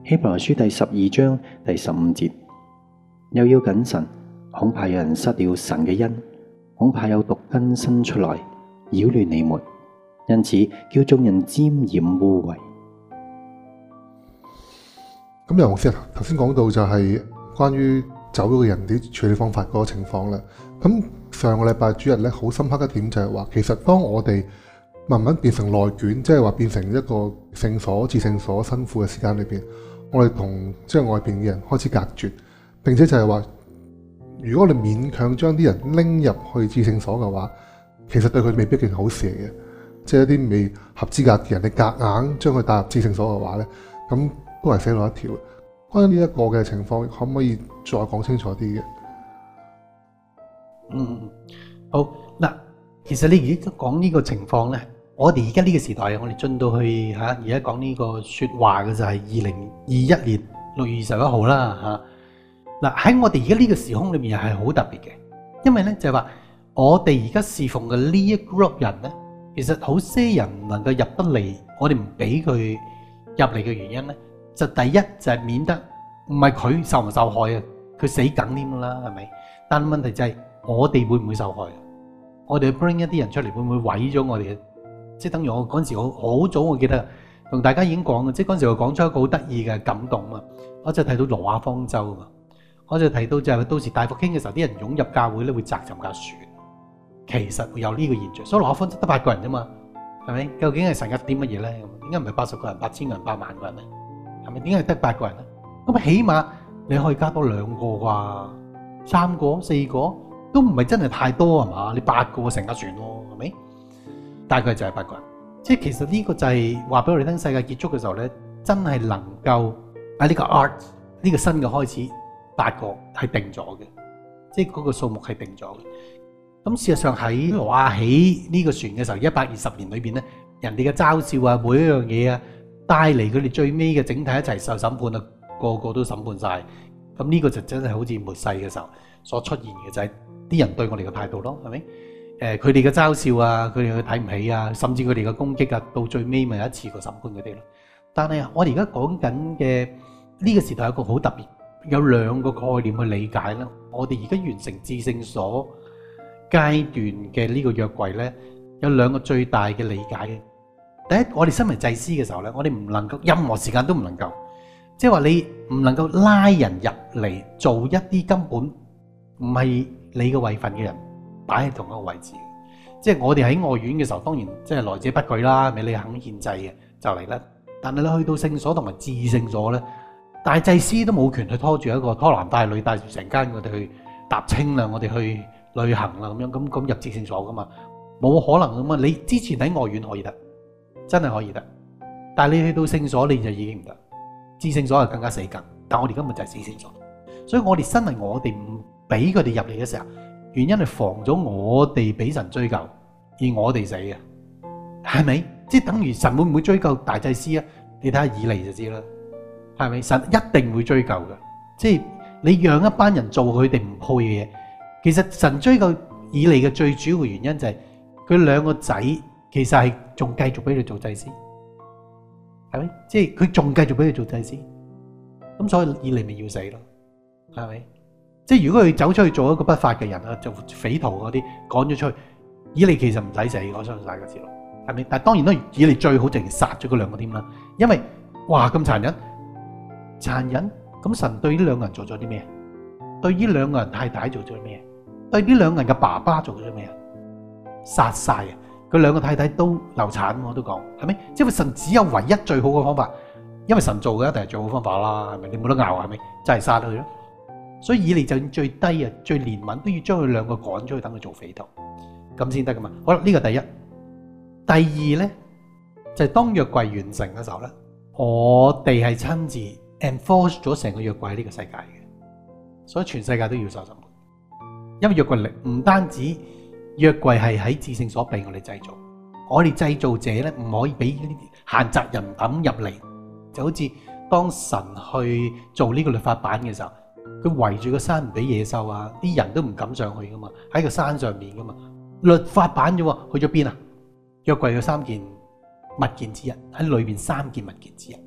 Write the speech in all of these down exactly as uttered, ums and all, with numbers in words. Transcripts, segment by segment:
希伯來書第十二章第十五節，又要謹慎，恐怕有人失了神嘅恩，恐怕有毒根生出來擾亂你們，因此叫眾人沾染污穢。 咁楊牧師頭先講到就係關於走咗嘅人啲處理方法嗰個情況啦。咁上個禮拜主日咧，好深刻一點就係話，其實當我哋慢慢變成內卷，即係話變成一個聖所至聖所辛苦嘅時間裏邊，我哋同即係外邊嘅人開始隔絕，並且就係話，如果你勉強將啲人拎入去至聖所嘅話，其實對佢未必係好事嚟嘅。即係一啲未合資格嘅人，你夾硬將佢帶入至聖所嘅話咧，咁都係死路一條。關於呢一個嘅情況，可唔可以再講清楚啲嘅？ 嗯，好嗱，其實你而家講呢個情況咧，我哋而家呢個時代，我哋進到去嚇，而家講呢個説話嘅就係二零二一年六月二十一號啦嚇。嗱，喺我哋而家呢個時空裏面又係好特別嘅，因為咧就係話我哋而家侍奉嘅呢一 group 人咧，其實好些人唔能夠入得嚟，我哋唔俾佢入嚟嘅原因咧，就第一就係免得唔係佢受唔受害啊，佢死梗添啦，係咪？但問題就係我哋會唔會受害？我哋 bring 一啲人出嚟，會唔會毀咗我哋嘅？即係等於我嗰陣時好好早，我記得同大家已經講嘅，即係嗰陣時我講出一個好得意嘅感動啊！我就提到挪亞方舟啊，我就提到就係到時大復興嘅時候，啲人湧入教會咧會砸沉架船，其實會有呢個現象。所以挪亞方舟得八個人啫嘛，係咪？究竟係神嘅啲乜嘢咧？點解唔係八十個人、八千個人、八萬個人咧？係咪？點解係得八個人咧？咁起碼你可以加多兩個啩，三個、四個都唔係真係太多係嘛？你八個成架船咯，係咪？大概就係八個人。即係其實呢個就係話俾我哋聽，世界結束嘅時候咧，真係能夠喺呢個 art 呢個新嘅開始，八個係定咗嘅，即係嗰個數目係定咗嘅。咁事實上喺挪亞起呢個船嘅時候，一百二十年裏邊咧，人哋嘅嘲笑啊，每一樣嘢啊，帶嚟佢哋最尾嘅整體一齊受審判啊，個個都審判晒。咁呢個就真係好似末世嘅時候所出現嘅，就係啲人對我哋嘅態度咯，係咪？誒，佢哋嘅嘲笑啊，佢哋嘅睇唔起啊，甚至佢哋嘅攻擊啊，到最尾咪一次過審判佢哋咯。但係我哋而家講緊嘅呢個時代有一個好特別，有兩個概念去理解啦。我哋而家完成至聖所階段嘅呢個約櫃咧，有兩個最大嘅理解嘅。第一，我哋身為祭司嘅時候咧，我哋唔能夠任何時間都唔能夠，即係話你唔能夠拉人入嚟做一啲根本唔係你嘅位份嘅人擺喺同一個位置。即係我哋喺外院嘅時候，當然即係來者不拒啦，咪你肯獻祭嘅就嚟啦。但係你去到聖所同埋至聖所咧，大祭司都冇權去拖住一個拖男帶女帶住成間我哋去踏青啦，我哋去旅行啦咁樣，咁咁入至聖所噶嘛，冇可能噶嘛。你之前喺外院可以得，真係可以得，但係你去到聖所你就已經唔得，至聖所係更加死梗。但我哋根本就係至聖所，所以我哋身為我哋唔俾佢哋入嚟嘅時候，原因係防咗我哋俾神追究，而我哋死嘅，係咪？即係等於神會唔會追究大祭司啊？你睇下以利就知啦，係咪？神一定會追究嘅。即係你讓一班人做佢哋唔配嘅嘢，其實神追究以利嘅最主要嘅原因就係佢兩個仔其實係仲繼續俾佢做祭司，係咪？即係佢仲繼續俾佢做祭司，咁所以以利咪要死咯，係咪？即係如果佢走出去做一個不法嘅人啊，做匪徒嗰啲趕咗出去，以利其實唔使死，我相信大家知道，係咪？但係當然都以利最好淨係殺咗嗰兩個添啦，因為哇咁殘忍，殘忍咁神對呢兩個人做咗啲咩？對呢兩個人太太做咗啲咩？對呢兩個人嘅爸爸做咗啲咩啊？殺晒啊！佢兩個太太都流產，我都講係咪？即係神只有唯一最好嘅方法，因為神做嘅一定係最好方法啦，係咪？你冇得拗係咪？就係殺佢咯。所以以利就最低啊，最憐憫都要將佢兩個趕出去，等佢做匪徒，咁先得噶嘛。好啦，呢個第一。第二咧，就係當約櫃完成嘅時候咧，我哋係親自 enforce 咗成個約櫃喺呢個世界嘅，所以全世界都要受審判。因為約櫃力唔單止約櫃係喺至聖所俾我哋製造，我哋製造者咧唔可以俾呢啲限責人等入嚟，就好似當神去做呢個律法版嘅時候。佢圍住個山唔俾野獸啊，啲人都唔敢上去噶嘛，喺個山上面噶嘛。律法版啫喎，去咗邊啊？約櫃有三件物件之一，喺裏邊三件物件之一，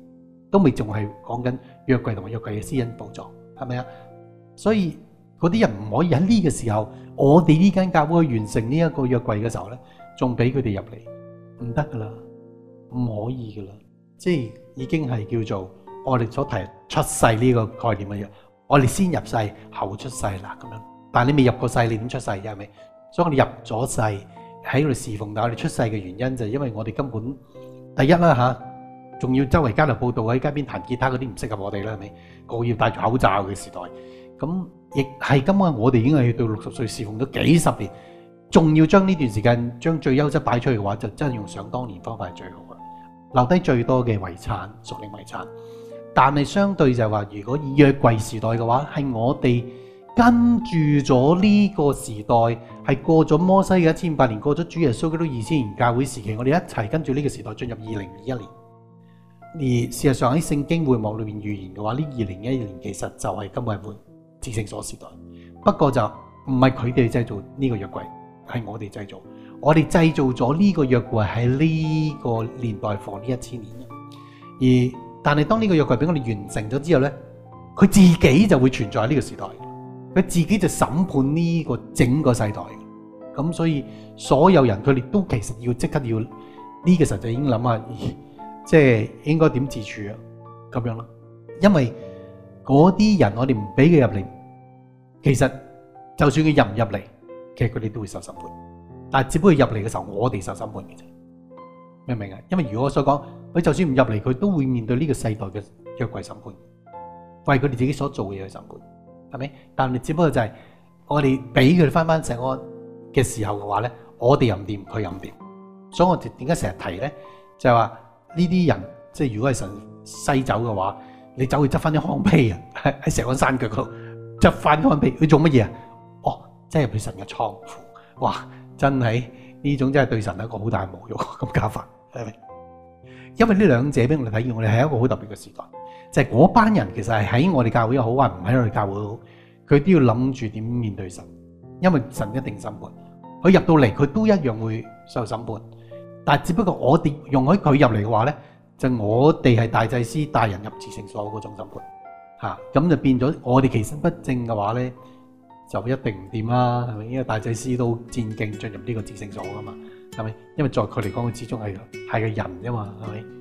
都未仲係講緊約櫃同埋約櫃嘅私隱寶座，係咪啊？所以嗰啲人唔可以喺呢個時候，我哋呢間教會去完成呢一個約櫃嘅時候咧，仲俾佢哋入嚟，唔得噶啦，唔可以噶啦，即係已經係叫做我哋所提出世呢個概念嘅嘢，我哋先入世後出世啦咁樣。但係你未入過世，你點出世啫？係咪？所以我哋入咗世喺度侍奉，但係我哋出世嘅原因就係因為我哋根本第一啦嚇，仲要周圍街頭報道喺街邊彈吉他嗰啲唔適合我哋啦，係咪？個個要戴住口罩嘅時代，咁亦係根本我哋已經係去到六十歲侍奉咗幾十年，仲要將呢段時間將最優質擺出去嘅話，就真係用想當年方法係最好嘅，留低最多嘅遺產，屬靈遺產。但係相對就係話，如果以約櫃時代嘅話，係我哋跟住咗呢個時代，係過咗摩西嘅一千八年，過咗主耶穌基督二千年教會時期，我哋一齊跟住呢個時代進入二零二一年。而事實上喺聖經會幕裏面預言嘅話，呢二零二一年其實就係今日會至聖所時代。不過就唔係佢哋製造呢個約櫃，係我哋製造。我哋製造咗呢個約櫃喺呢個年代放呢一千年。而但係當呢個約櫃俾我哋完成咗之後呢，佢自己就會存在喺呢個時代。佢自己就審判呢個整個世代，咁所以所有人佢哋都其實要即刻要呢個時候就已經諗下，即係應該點自處啊咁樣咯。因為嗰啲人我哋唔俾佢入嚟，其實就算佢入唔入嚟，其實佢哋都會受審判。但係只不過入嚟嘅時候，我哋受審判嘅啫，明唔明啊？因為如果我所講，佢就算唔入嚟，佢都會面對呢個世代嘅約櫃審判，為佢哋自己所做嘅嘢去審判。係咪？但係只不過就係我哋俾佢哋翻翻石安嘅時候嘅話咧，我哋又唔掂，佢又唔掂。所以我哋點解成日提咧？就係話呢啲人，即係如果係神西走嘅話，你走去執翻啲糠皮啊，喺喺石安山腳嗰度執翻糠皮，佢做乜嘢啊？哦，即係入去神嘅倉庫。哇！真係呢種真係對神一個好大嘅侮辱咁加法，係咪？因為呢兩者俾我哋睇見，我哋係一個好特別嘅時代。就係嗰班人其實係喺我哋教會又好，或唔喺我哋教會好，佢都要諗住點面對神，因為神一定審判。佢入到嚟，佢都一樣會受審判。但係只不過我哋容許佢入嚟嘅話咧，就我哋係大祭司帶人入至聖所嗰種審判嚇，咁就變咗我哋其身不正嘅話咧，就一定唔掂啦，係咪？因為大祭司都戰兢進入呢個至聖所噶嘛，係咪？因為在佢嚟講，佢始終係係個人啫嘛，係咪？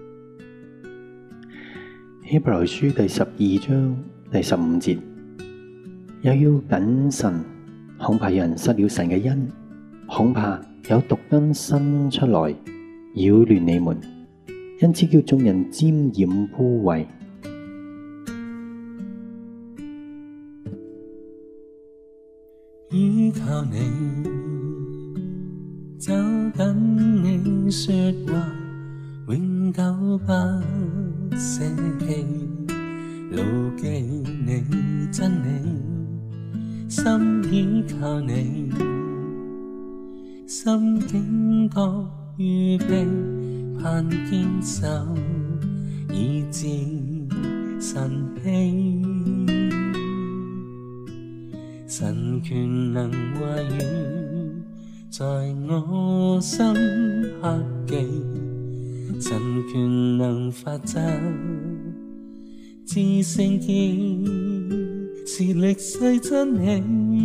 希伯來書第十二章第十五節，又要謹慎，恐怕有人失了神嘅恩，恐怕有毒根生出來擾亂你們，因此叫眾人沾染污穢。 依靠你，走緊你說話，永久不捨棄，牢記你真理，心倚靠你，心境各預備，盼堅守，以致神希。神權能話語在我心刻記，神權能發咒，至聖潔是歷世真理，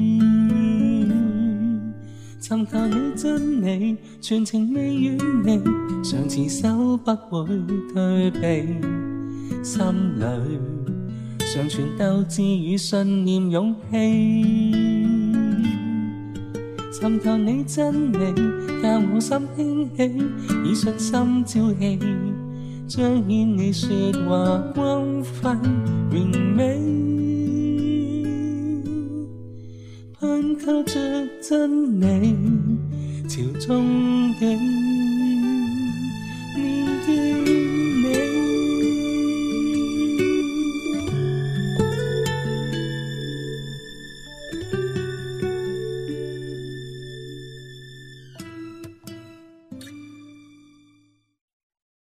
尋求你真理，全情未遠離，常持守不會退避，心裏常存鬥志與信念勇氣，尋求你真理，教我心興起，以信心朝氣，彰顯你說話光輝榮美，盼靠着真理，